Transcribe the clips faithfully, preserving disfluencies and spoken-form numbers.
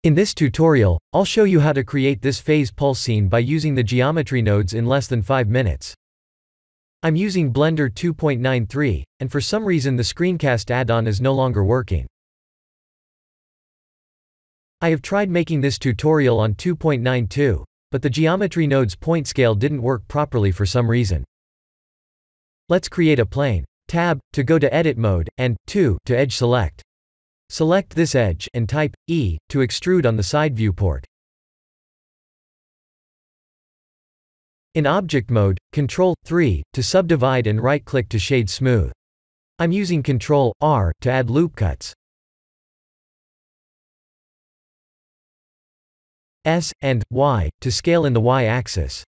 In this tutorial, I'll show you how to create this phase pulse scene by using the geometry nodes in less than five minutes. I'm using Blender two point nine three, and for some reason the screencast add-on is no longer working. I have tried making this tutorial on two point nine two, but the geometry nodes point scale didn't work properly for some reason. Let's create a plane. Tab, to go to edit mode, and, two, to edge select. Select this edge, and type, E, to extrude on the side viewport. In object mode, control, three, to subdivide and right-click to shade smooth. I'm using control, R, to add loop cuts. S, and, Y, to scale in the Y-axis.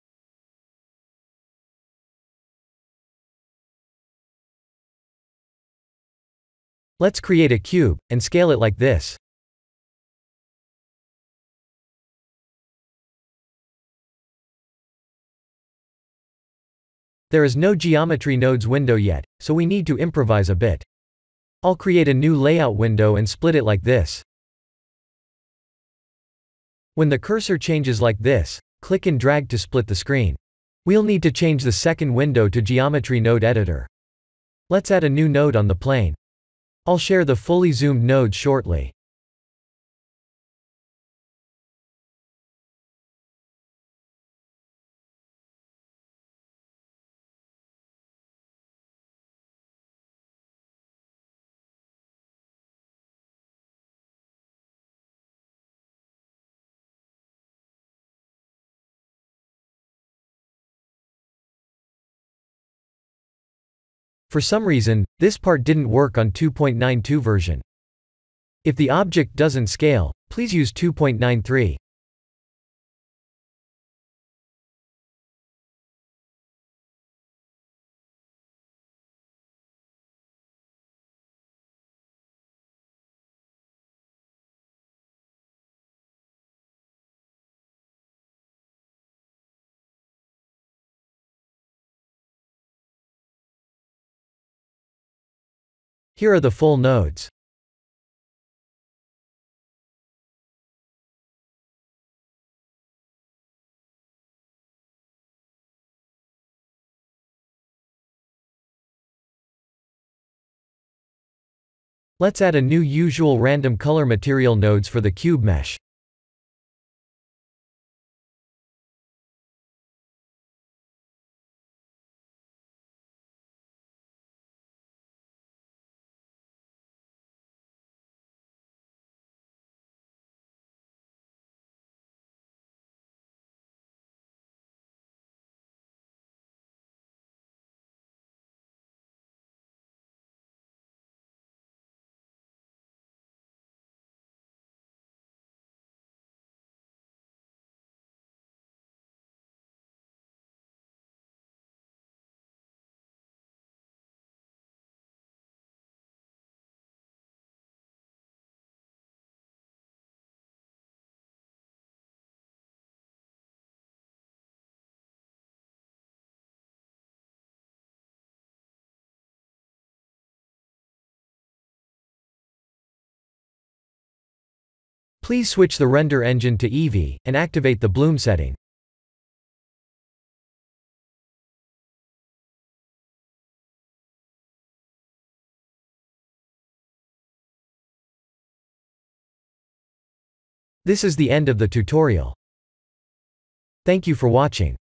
Let's create a cube, and scale it like this. There is no geometry nodes window yet, so we need to improvise a bit. I'll create a new layout window and split it like this. When the cursor changes like this, click and drag to split the screen. We'll need to change the second window to Geometry Node Editor. Let's add a new node on the plane. I'll share the fully zoomed node shortly. For some reason, this part didn't work on two point nine two version. If the object doesn't scale, please use two point nine three. Here are the full nodes. Let's add a new usual random color material nodes for the cube mesh. Please switch the render engine to Eevee, and activate the bloom setting. This is the end of the tutorial. Thank you for watching.